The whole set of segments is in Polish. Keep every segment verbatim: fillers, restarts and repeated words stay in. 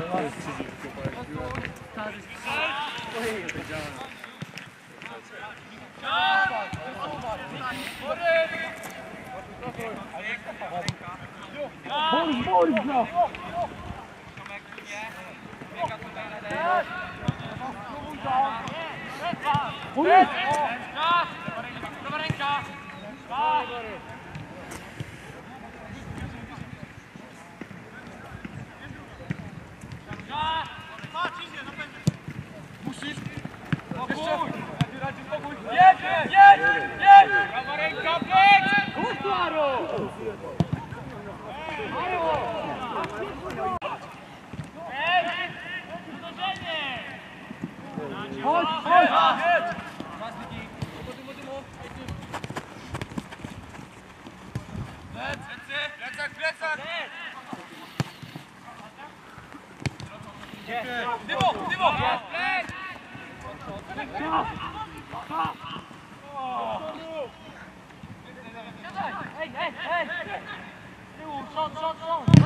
Boris, Boris, no! Boris! Prawa ręka! Musisz! Jeszcze! Jedź! Jedź! Jedź! Prawa ręka, plec! Kucharo! Chodź, chodź! Plecak, plecak! Dymo, dymo! Ej, ej, ej! Tyłu, szot, szot, szot!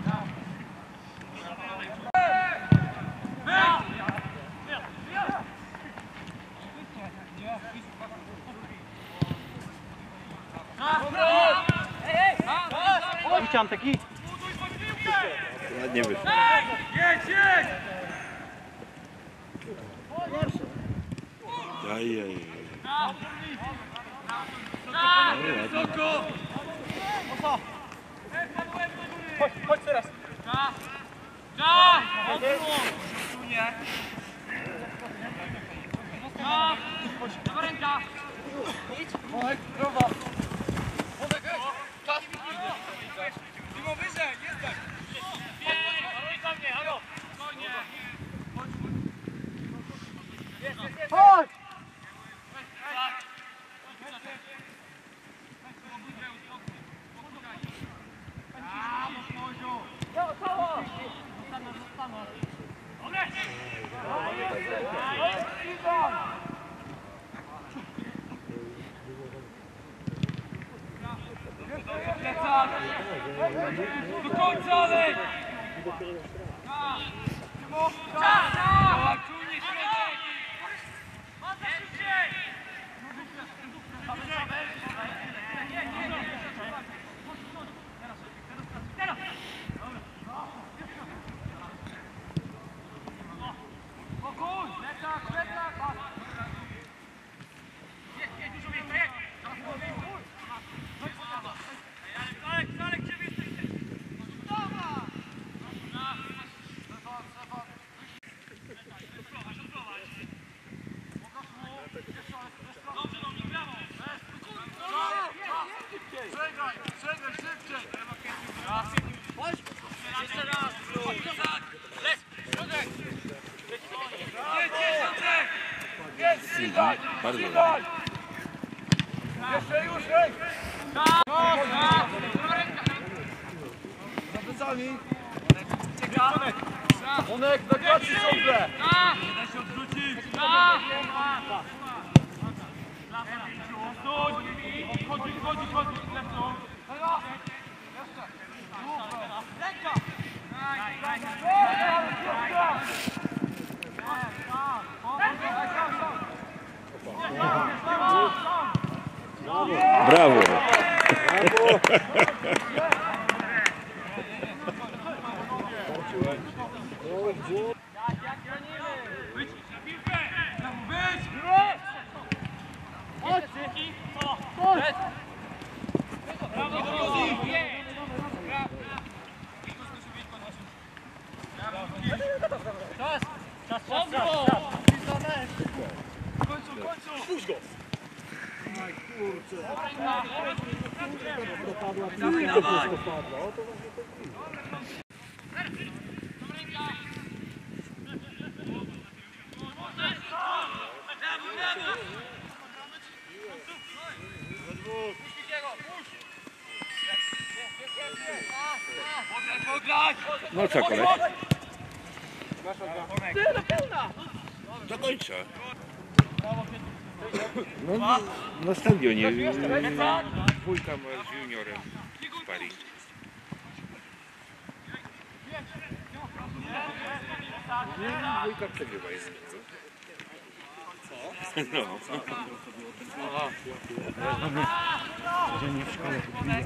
Chciałem taki. Nie wyszło. Jedź, jedź! Ajajaj. Wysoko! Chodź, chodź teraz. Czas! Czas! Tu nie. Czas! Prawa ręka! Olek, prawa. Czas! Dymo wyżej, jestem! Ręka mnie, halo! Spokojnie! Chodź! Do końca, ale! Czas! Czujnie środek! Masa szybciej! Spokój! Plecak, plecak! Jedź, jedź, dużo więcej, jedź! Alek, Alek, gdzie wy jesteście? Dobra! Dobrze, Dominik, brawo! Przegraj, przegraj, szybciej! Chodź! Jeszcze raz! Tak! Lec! Środek! Jedź, jedź, Andrzej! Jedź, zidaj! Bardzo Zidaj! Jeszcze już, ej! Tak! Tak! Za plecami. Czeka! Onek, na klacie ciągle. Tak! Nie da się odwrócić! Tak! Stój! Chodzi, chodzi, chodzi! Lepszą! Ręka! Brawo! Być na piłkę! Być! Chodź! Chodź! Czas! Czas, czas, czas! W końcu, w końcu! Puść go! Aj kurczę. Dopadła Dawaj, piłka, dawaj. to dopadła. O to właśnie to No co, koleś? Dokończę. No, na stadionie dwójka ma z juniorem sparring. Dwójka przegrywa jeden. No. Że nie w szkole.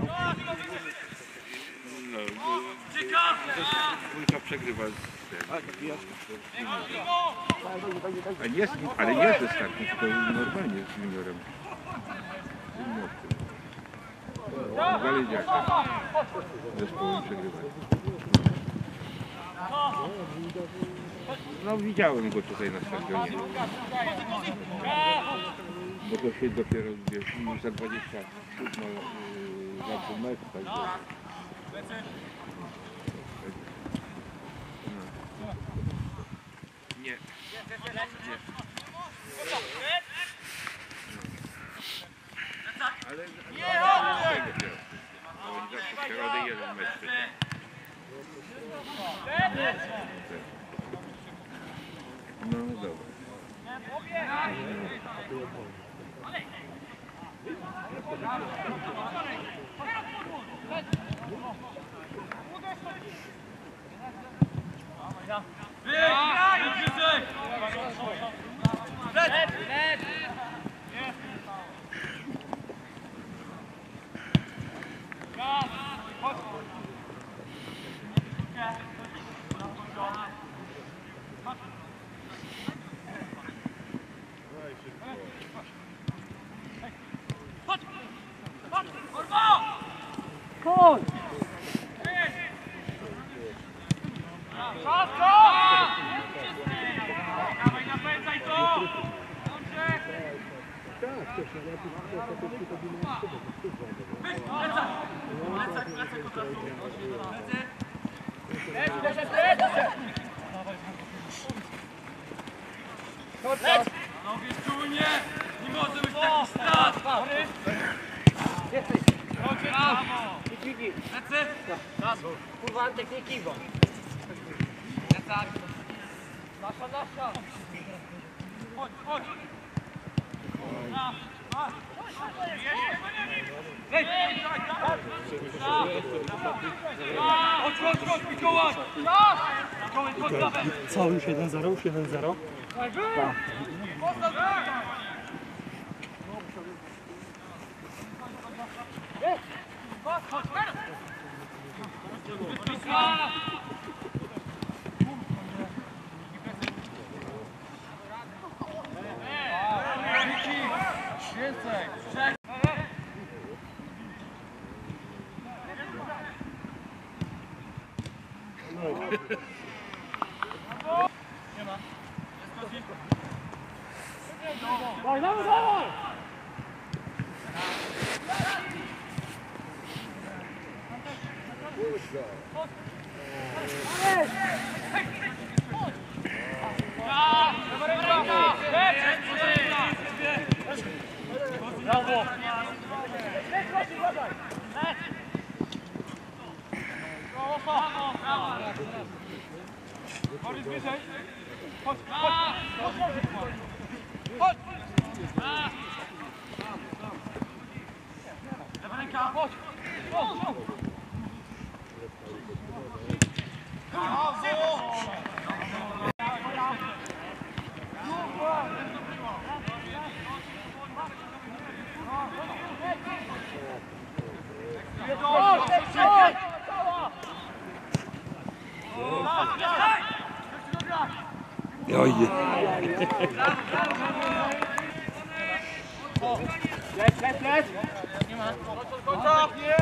No, dwójka przegrywa z tym. A nie, ale nie ze startu, tylko normalnie z juniorem. Z młodszym. Galedziaka. Zespołem przegrywa. No widziałem go tutaj na stadionie. Bo to się dopiero wiesz, za dwadzieścia siedem lat mecz, także. No. Nie. Nie. Ale nie dopiero. Oni zawsze w środę jeden mecz. No dobra. Chodź! Dawaj, napędzaj to! Dobrze! Tak, też, ale ja tu to Wyjdź, plecak! Plecak, plecak od razu. Leć, leć, leć, leć! Leć! No wiesz, czujnie! Nie może być taki strat! Brawo! Techniki! Lecy! Czas! Kurwa, techniki, bo! Plecak! Nasza, nasza! Chodź, chodź! Raz, dwa! Wejdź! Chodź, chodź, chodź, Mikołaj! Mikołaj, chodź, dawaj! Co, już jeden zero, już jeden zero? Tak. Chodź, chodź, więcej! Nie ma. Dawaj, dawaj, dawaj! Brawo! Brawo, brawo! Chodź bliżej! Chodź, chodź! Chodź! Lewa ręka, chodź! Chodź, chodź! Oj. Leć, leć, leć! Nie ma. Końca! Nie!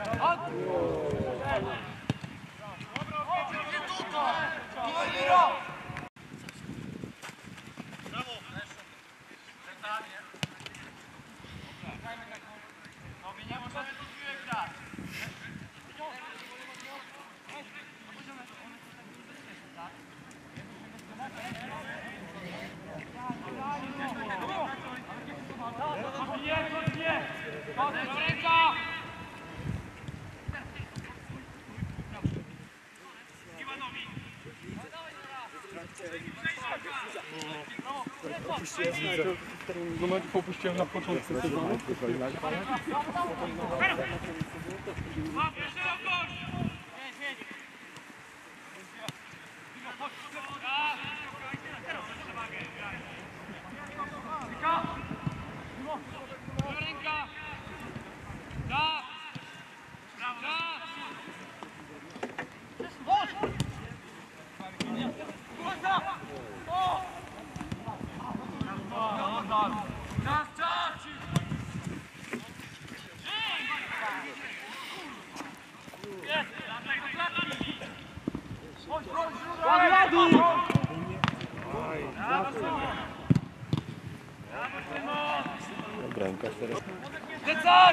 W którym momencie popuściłem na początku sezonu. Chodź, Bramkarz teraz. Decak!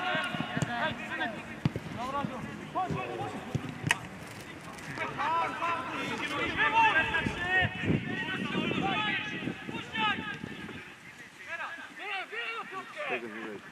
Tego nie wejdzie.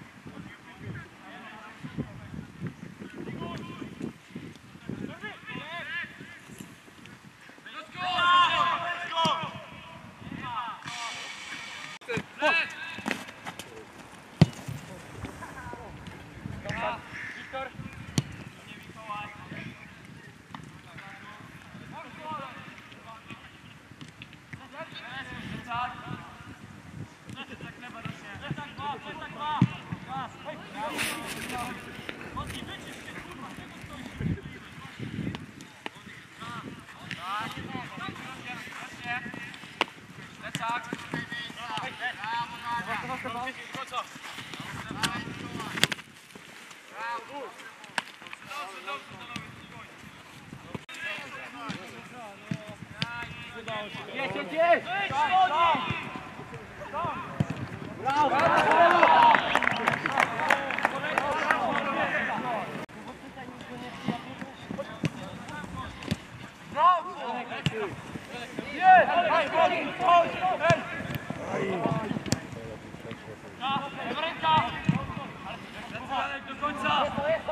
Do końca!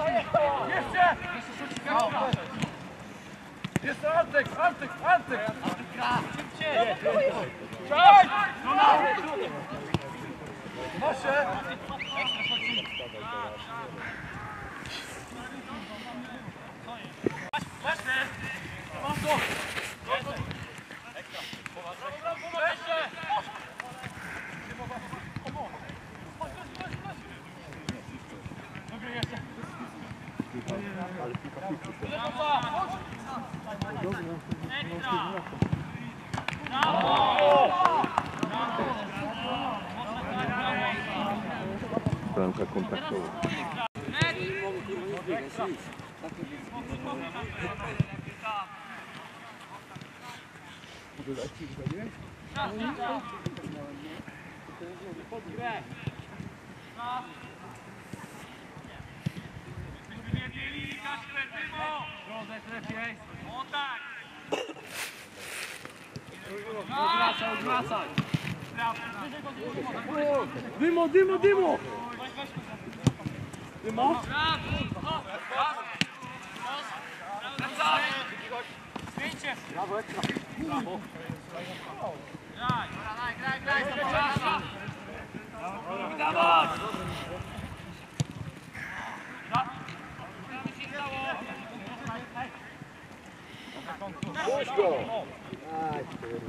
Jest Antek, Antek, Antek! Nasze! Bramka kontaktowa. Odwracaj, odwracaj! Dymo, dymo, dymo! Dymo? Brawo, ekstra! Brawo! Puść go! Aj,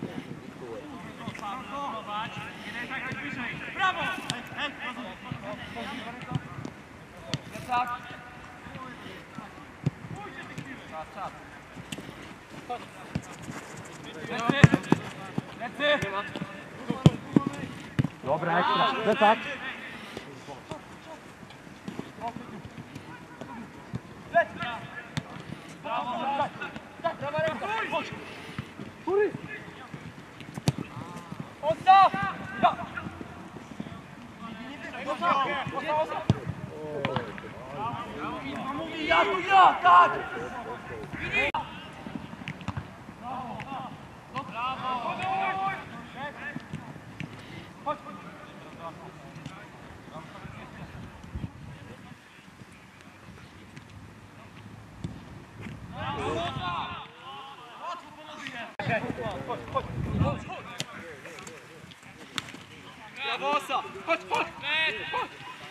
Brawo! dobra, ekstra! Plecak! Ja, ja, tak! Brawosa! Chodź, chodź! Chodź!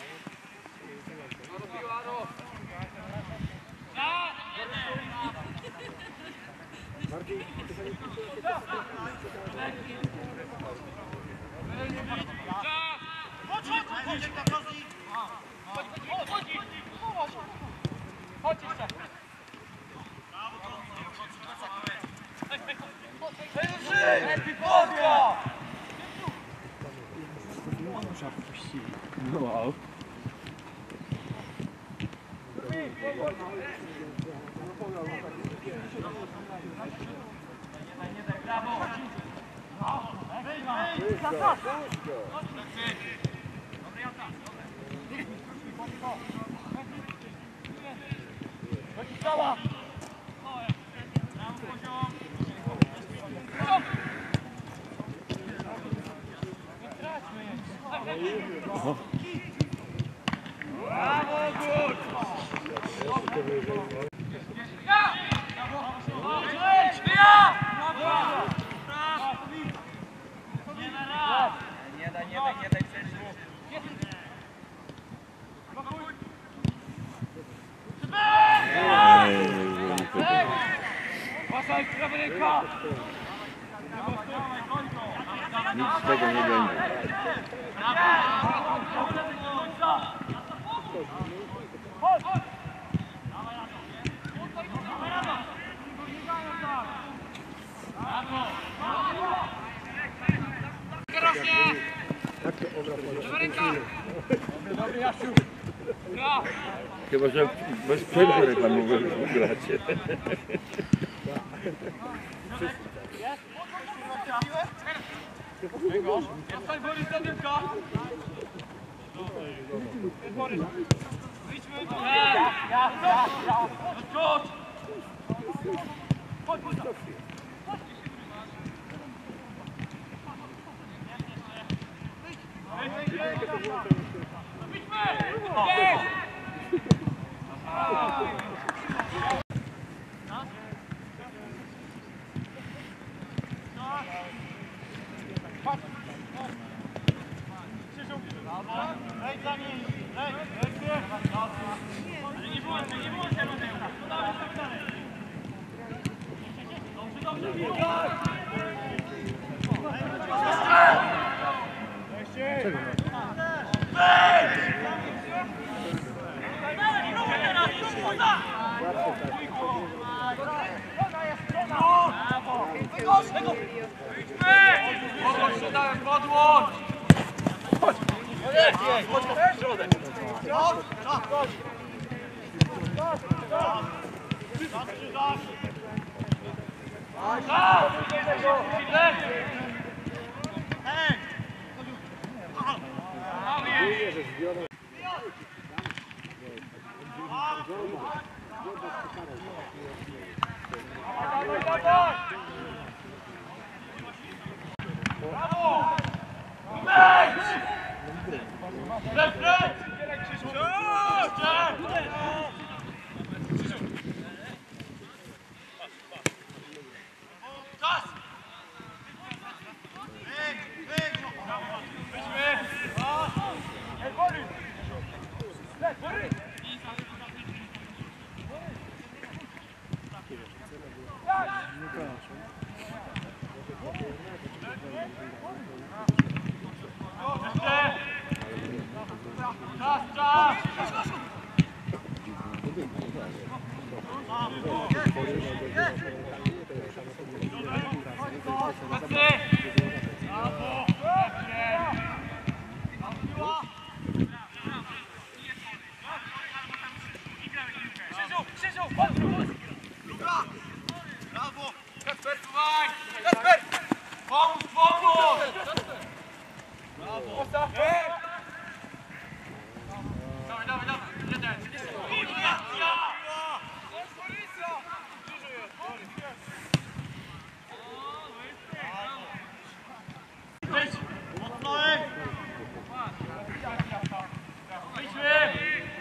No, Nic z tego nie będzie. Chyba, że bez przerwy reklamowej gracie. Jest Borys, zadymka! Borys! Wyjdźmy! Ja, ja, ja, ja! Odskocz! Chodź, chodź! Dałem podłącz! Chodź! Chodź! Chodź! W środek! Brawo! Mecz! Lec, lec! Czas! Wyjdź, wyjdź! Wyjdźmy! Ej, Borys! Lec, Borys! Czas, czas! Krzyżu, Krzyżu, brawo! Kasper, słuchaj! Kasper! Pomóż, pomóż! Brawo! Dawaj, dawaj, dawaj! Jeden! Policja! Policja! Wyjdź! Mocno! Wyjdźmy!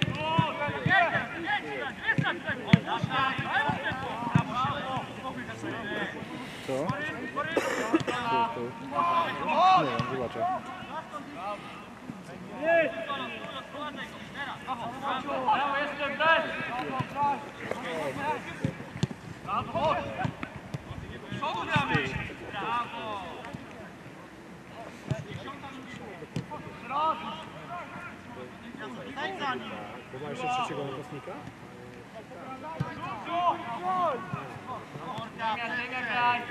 Co? Nie wiem, zobaczę. Brawo, jestem bez! Brawo! Przodu gramy! Brawo! Daj za nim! Bo ma jeszcze trzeciego napastnika? Graj!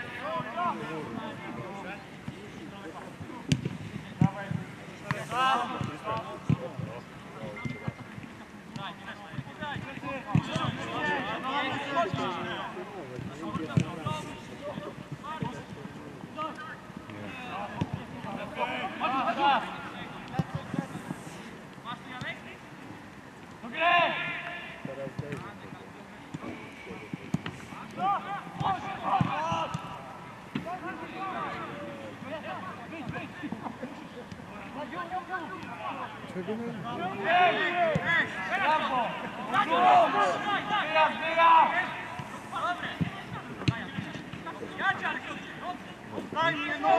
Czego my? Brawo! Wyraz, wyraz! Daj mnie no!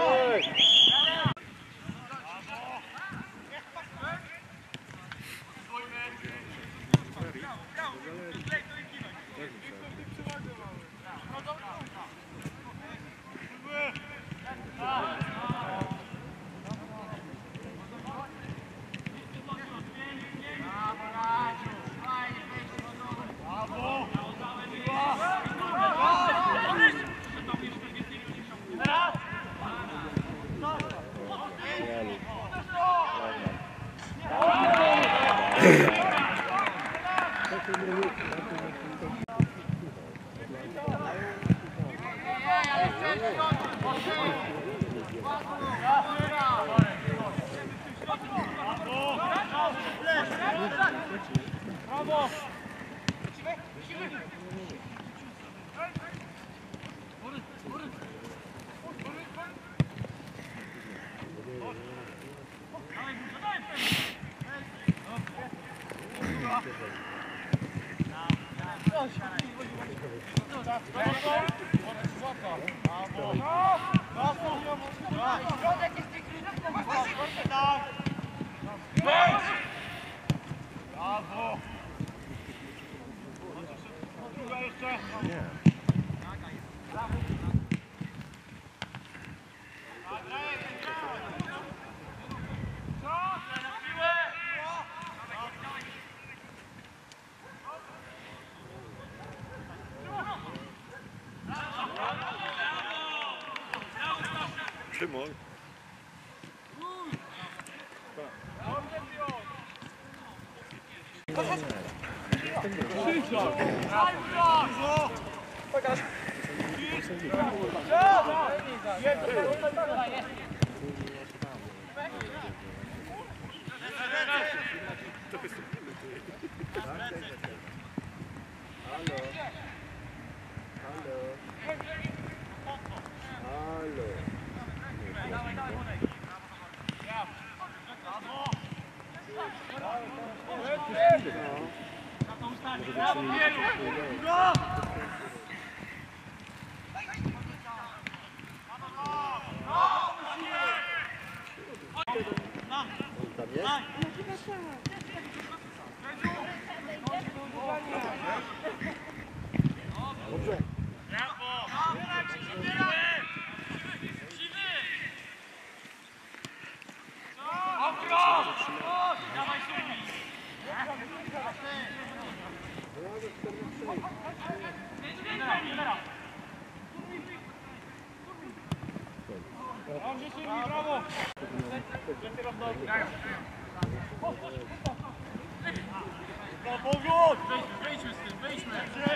Szymon. Wyjdźmy z tym, wyjdźmy!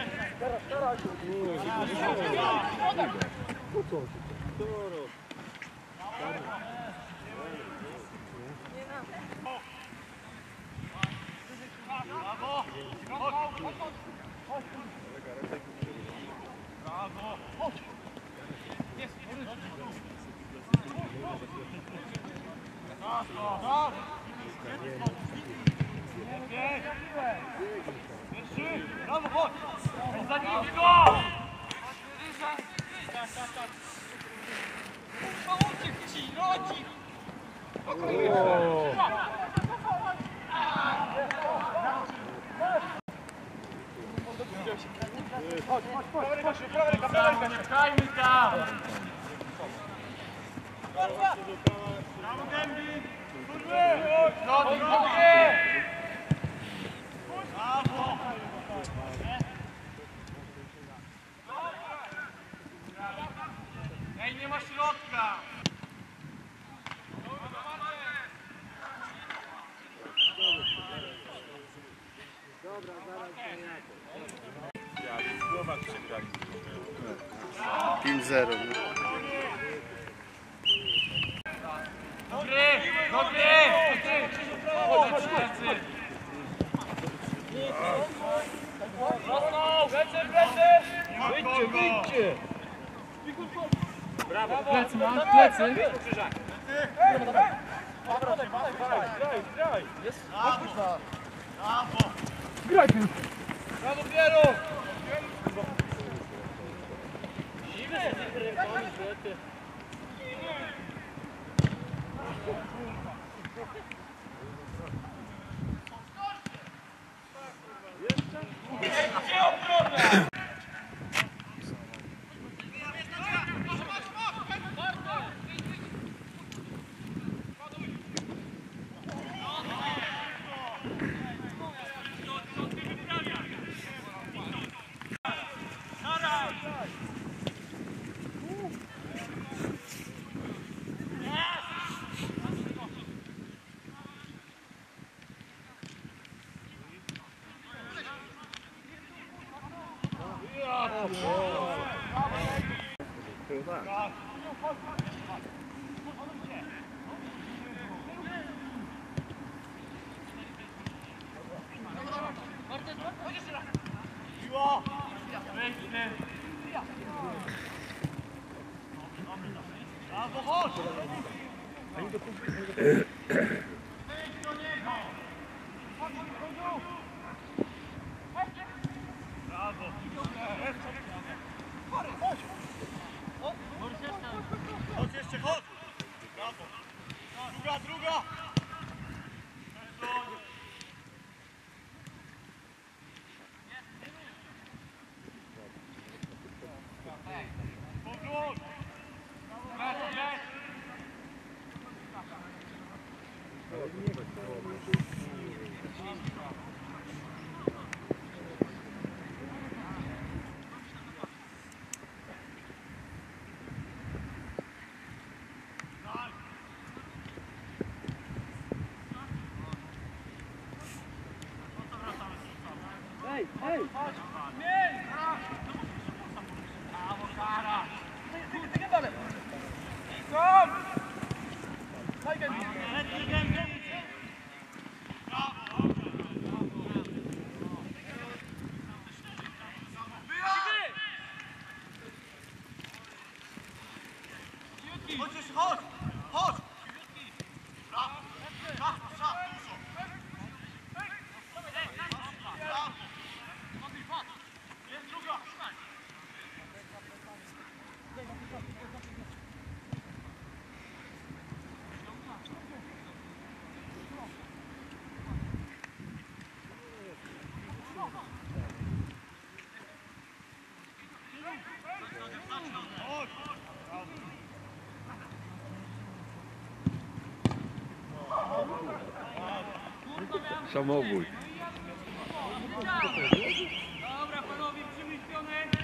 Brawo, chodź! Za niego! Uciekł ci, rodzi! Chodź, chodź, chodź, chodź, prawa ręka, prawa ręka. Nie pchajmy tam! Brawo, Gębi! No, drugie! Brawo! Ej, nie ma środka! pięć zero. Do gry! Do gry! Chodź, plecy! Mocno! Plecy, plecy! Wyjdźcie, wyjdźcie! Brawo! Plecy mam, plecy! Brawo, Piero! Chyba. Chodź jeszcze, chodź! Brawo! Druga, druga! Powrót! Hej, hej! Chodź jeszcze, chodź! Chodź! Brawo! Czas, czas, dużo! Jest druga! Samobój. Dobra, panowie, przyjmij pionę.